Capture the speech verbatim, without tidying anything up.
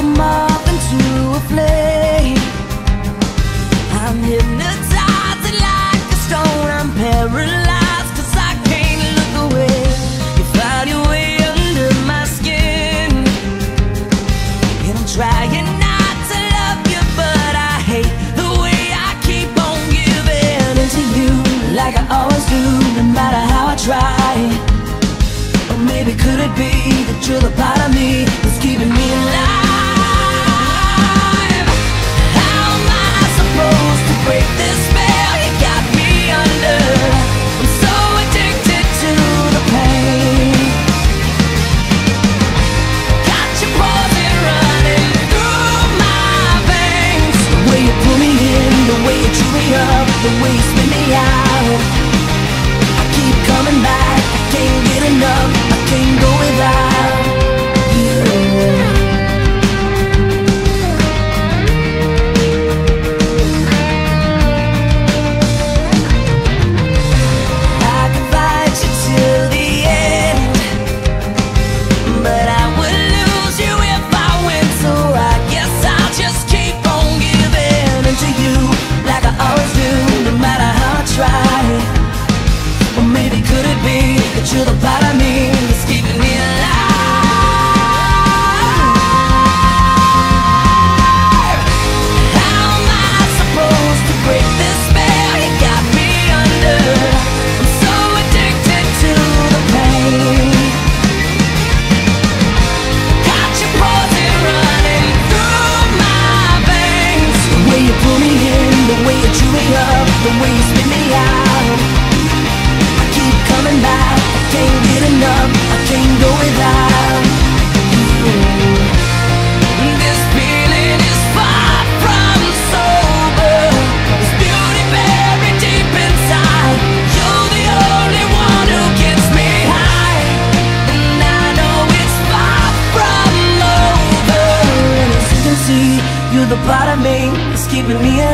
moth into a flame. I'm hypnotized like a stone. I'm paralyzed 'cause I can't look away. You found your way under my skin, and I'm trying not to love you, but I hate the way I keep on giving into you, like I always do, no matter how I try. Or maybe could it be that you're the part of me that's keeping me alive? How am I supposed to break this spell you got me under? I'm so addicted to the pain. Got your poison running through my veins. The way you pull me in, the way you chew me up, the way you spin me out. I keep coming back, I can't get enough, I can't go without you. I could fight you till the end, but I would lose you if I went. So I guess I'll just keep on giving into you, like I always do, no matter how I try. Or maybe could it be that you're the part of me that's keeping me alive? How am I supposed to break this spell you got me under? I'm so addicted to the pain. Got your poison running through my veins. The way you pull me in, the way you chew me up, the way you spit me out. Coming back, I can't get enough, I can't go without you. This feeling is far from sober. There's beauty buried deep inside. You're the only one who gets me high, and I know it's far from over. And as you can see, you're the part of me that's keeping me